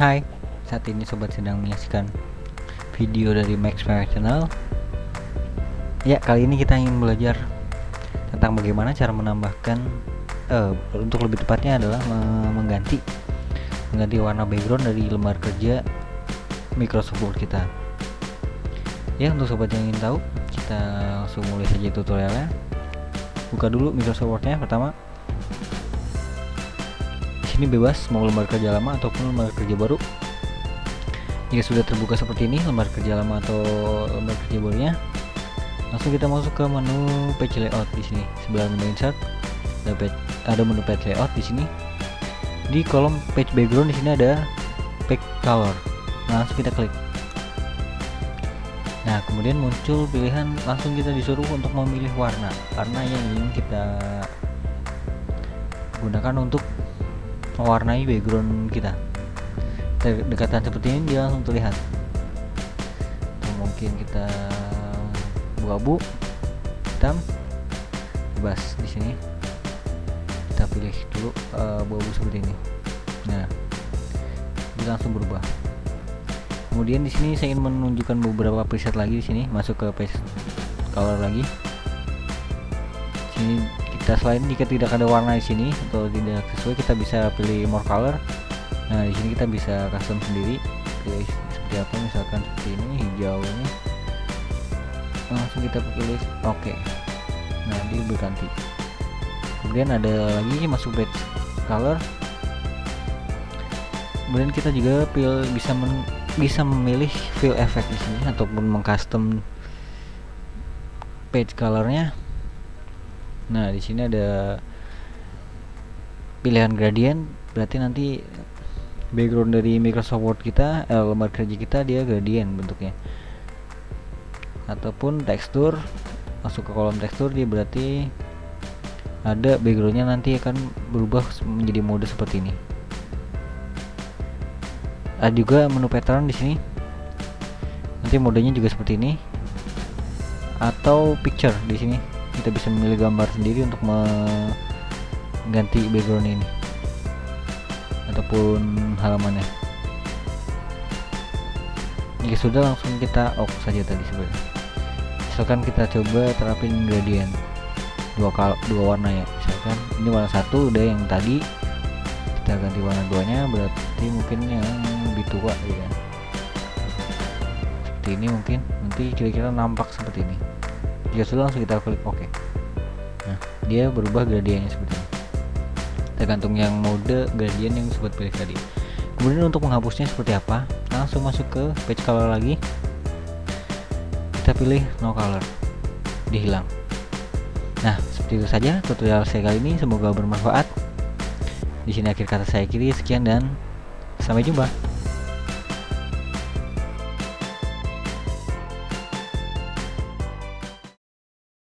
Hai, saat ini sobat sedang menyaksikan video dari Max Channel. Ya, kali ini kita ingin belajar tentang bagaimana cara menambahkan untuk lebih tepatnya adalah mengganti warna background dari lembar kerja Microsoft Word kita. Ya, untuk sobat yang ingin tahu, kita langsung mulai saja tutorialnya. Buka dulu Microsoft Word-nya pertama. Ini bebas mau lembar kerja lama ataupun lembar kerja baru. Jika sudah terbuka seperti ini lembar kerja lama atau lembar kerja barunya, langsung kita masuk ke menu page layout. Di sini sebelah menu insert ada menu page layout. Di sini di kolom page background di sini ada page color. Nah, langsung kita klik. Nah, kemudian muncul pilihan, langsung kita disuruh untuk memilih warna yang ingin kita gunakan untuk mewarnai background kita. Dekatan seperti ini dia langsung terlihat. Atau mungkin kita abu-abu, hitam, bebas. Di sini kita pilih dulu abu-abu seperti ini. Nah, dia langsung berubah. Kemudian di sini saya ingin menunjukkan beberapa preset lagi. Di sini masuk ke page color lagi. Sini kita selain jika tidak ada warna di sini atau tidak sesuai, kita bisa pilih more color. Nah, di sini kita bisa custom sendiri, pilih seperti apa, misalkan seperti ini, hijau ini. Langsung kita pilih oke. Nah, dia berganti. Kemudian ada lagi masuk page color. Kemudian kita juga bisa memilih fill effect di sini ataupun mengcustom page colornya. Nah, di sini ada pilihan gradient, berarti nanti background dari Microsoft Word kita, lembar kerja kita dia gradient bentuknya. Ataupun tekstur, masuk ke kolom tekstur, dia berarti ada backgroundnya nanti akan berubah menjadi mode seperti ini. Ada juga menu pattern di sini, nanti modenya juga seperti ini. Atau picture, di sini kita bisa memilih gambar sendiri untuk mengganti background ini ataupun halamannya. Jika sudah, langsung kita off saja tadi sebenarnya. Misalkan kita coba terapin gradient dua warna ya. Misalkan ini warna satu udah yang tadi, kita ganti warna duanya, berarti mungkin yang lebih tua ya. Seperti ini mungkin nanti kira-kira nampak seperti ini. Jika sudah, langsung kita klik OK. Nah, dia berubah gradiennya seperti ini, tergantung yang mode gradient yang sobat pilih tadi. Kemudian untuk menghapusnya seperti apa, langsung masuk ke page color lagi, kita pilih no color, dihilang. Nah, seperti itu saja tutorial saya kali ini, semoga bermanfaat. Di sini akhir kata saya kiri, sekian dan sampai jumpa.